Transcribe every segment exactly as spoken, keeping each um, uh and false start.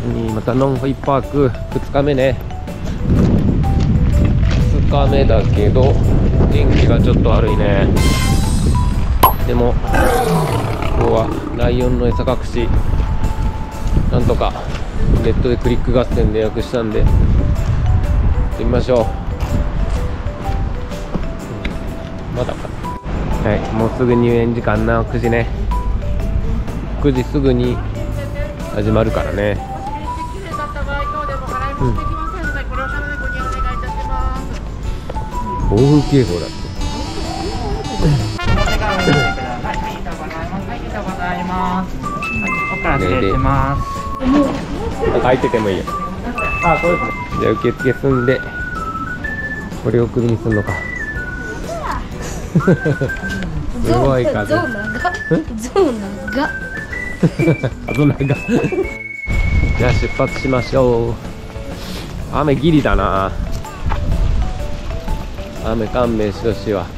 にまたノンホイップパークふつかめね。ふつかめだけど天気がちょっと悪いね。でも今日はライオンの餌隠しなんとかネットでクリック合戦で予約したんで行ってみましょう。まだか。はい、もうすぐ入園時間な。くじね。くじすぐに始まるからね。うん、暴風警報だって。空いててもいいよ。あ、そうですね。じゃあ受付済んでこれを首にするのか。すごい風。ゾウ長。ゾウ長。ゾウ長。じゃあ出発しましょう。雨ギリだな。雨勘弁してほしいわ。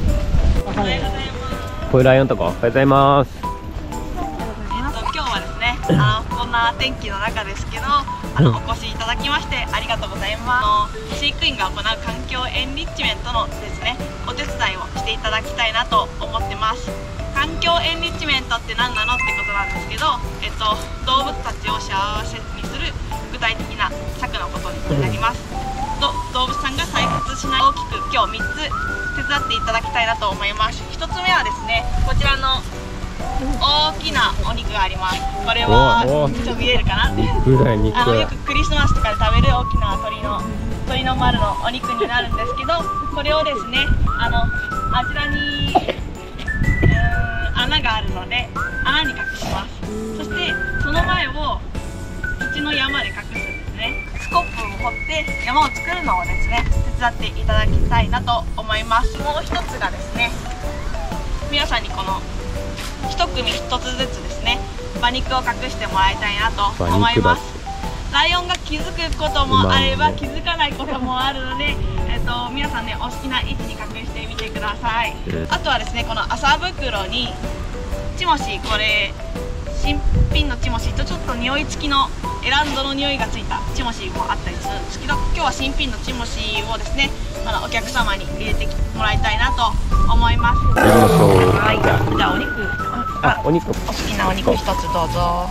これライオンとこおはようございます。 えっと今日はですね、あのこんな天気の中ですけど、あのお越しいただきましてありがとうございます。飼育員が行う環境エンリッチメントのですね、お手伝いをしていただきたいなと思ってます。環境エンリッチメントって何なのってことなんですけど、えっと動物たちを幸せにする具体的な策のことになります。と動物さんが採掘しない大きく今日みっつ手伝っていただきたいなと思います。ひとつめはですね、こちらの大きなお肉があります。これはちょっと見えるかな。 肉だよ、肉。 あのよくクリスマスとかで食べる大きな鶏の鶏の丸のお肉になるんですけど、これをですね、あのあちらにうーん穴があるので穴に隠します。そしてその前を土の山で隠すんですね。スコップを掘って山を作るのをですね、手伝っていただきたいなと思います。もう一つがですね、皆さんにこの一組一つずつですね、馬肉を隠してもらいたいなと思います。ライオンが気づくこともあれば気づかないこともあるので、えっと皆さんね、お好きな位置に隠してみてください。あとはですね、この麻袋にチモシー、これ新品のチモシーとちょっと匂い付きのエランドの匂いがついたチモシーもあったりするんですけど、今日は新品のチモシーをですね、あのお客様に入れてもらいたいなと思います。はい、じゃあお肉、 あ、お肉、 お好きなお肉一つどうぞ。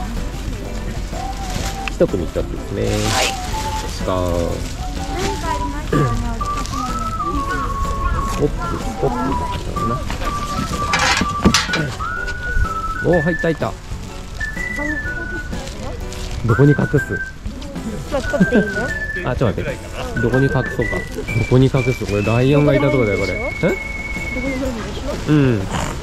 一組一つですね。はい。しか。ホップ、ホップだな。おお、入った入った。どこに隠す？あ、ちょっと待って。どこに隠そうか。どこに隠す？これライオンがいたところだよ、これ。え？うん。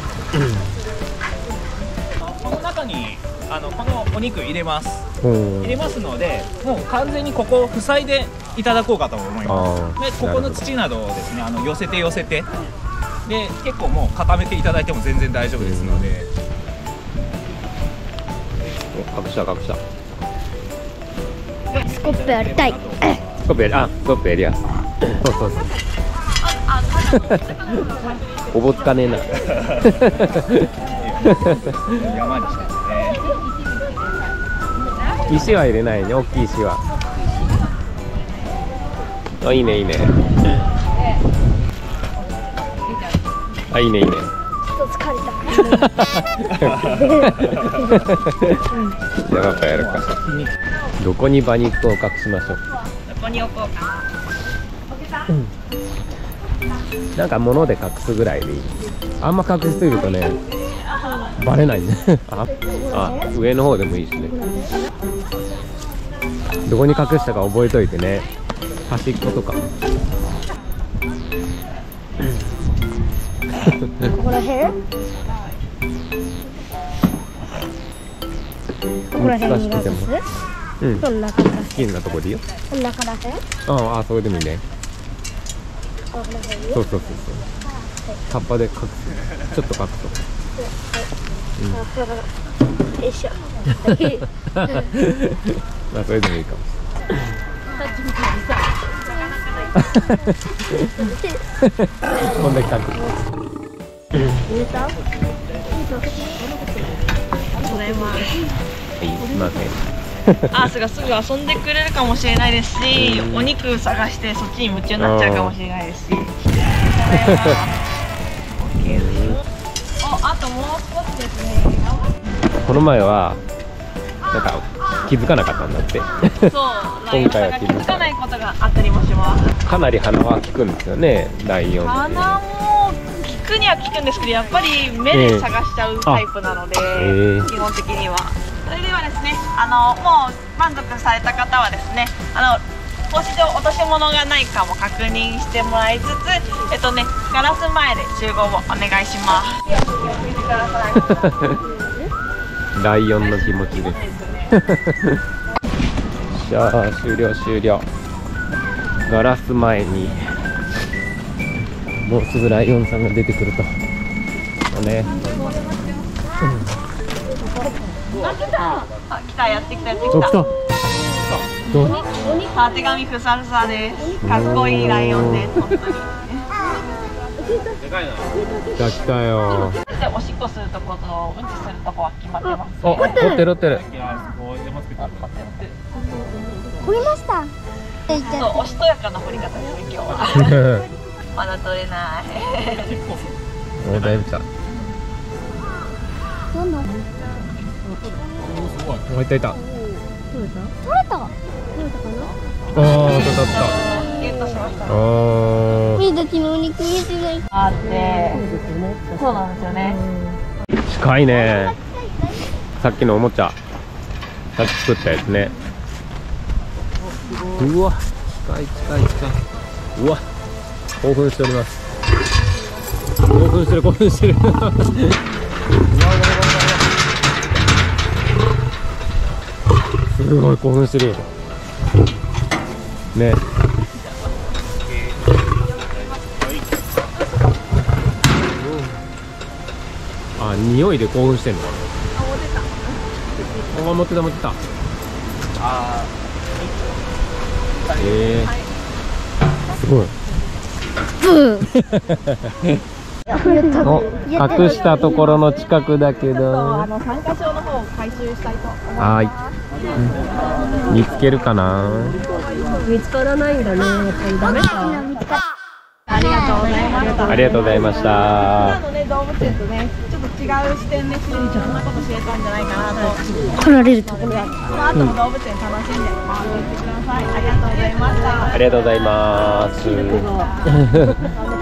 この中にあのこのお肉入れます。入れますので、もう完全にここを塞いでいただこうかと思います。で、ここの土などをですね、あの寄せて寄せて、で結構もう固めていただいても全然大丈夫ですので。 隠した隠した。 スコップやりたい。 スコップやり、あ、スコップやりや。そうそうそう。おぼつかねえな。 山にしてますね。 石は入れないね、大きい石は。あ、いいねいいね。あ、いいねいいね。 疲れた。 じゃあパパやるか。どこに馬肉を隠しましょう。 どこに置こうかな。 うん、なんか物で隠すぐらいでいい。あんま隠しすぎるとね、バレないね。あ、あ、上の方でもいいしね。どこに隠したか覚えといてね。端っことか。 ここら辺？ここら辺に隠す？ うん。 こんな感じ。 好きなとこでいいよ。 こんなから辺？ ああ、それでもいいね。 ここら辺に？ そうそうそうそう。葉っぱで隠す。ちょっと隠そう。 よいしょ。 まあそれでもいいかもしれない。こんだけ隠す。 入れた？ ございます。 はい、すいません。 アースがすぐ遊んでくれるかもしれないですし、お肉探してそっちに夢中になっちゃうかもしれないですし。お、あともう少しですね。 この前はなんか気づかなかったんだって。 そう、ライオンさんが気づかないことがあったりもします。 かなり鼻は効くんですよね、ライオンって。 鼻も効くには効くんですけど、やっぱり目で探しちゃうタイプなので、えー、基本的には。それではですね、あのもう満足された方はですね、あの格子状落とし物がないかも確認してもらいつつ、えっとね、ガラス前で集合をお願いします。 ライオンの気持ちです。じゃあ終了終了。ガラス前にもうすぐライオンさんが出てくると。ね。 あ、来た。あ、来た、やってきた、やってきた。 来た。 たてがみふさふさです。かっこいいライオンです。本当に。 でかいな。 来た来たよ。 で、おしっこするとことうんちするとこは決まってます。 お、掘ってる掘ってる。 掘りました。 そう、おしとやかな掘り方ですね、今日は。まだ取れない。 お、だいぶ来た。 なんだ。 お、いたいた。 取れた。取れた。取れたかな。 ああ、取った。 ゲットしました。 ああ。 見た昨日肉見てない。 あって。そうなんですよね。 近いね。さっきのおもちゃ。さっき作ったやつね。うわ、近い近い近い。うわ、興奮しております。興奮してる興奮してる。うわうわうわうわ。すごい興奮してるよ。ね。あ、匂いで興奮してんのかな。あ、持ってた持ってた。 あええー、すごい。お、隠したところの近くだけど。 あの参加証の方を回収したいと思います。 はい。見つけるかな。 見つからないんだね。やっぱりダメか。 ありがとうございました。 ありがとうございました。 今のね、動物園とね、ちょっと違う視点で知れるいろんなこと知れたんじゃないかなと。 来られるところだ。 この後も動物園楽しんで回ってください。ありがとうございました。 ありがとうございます。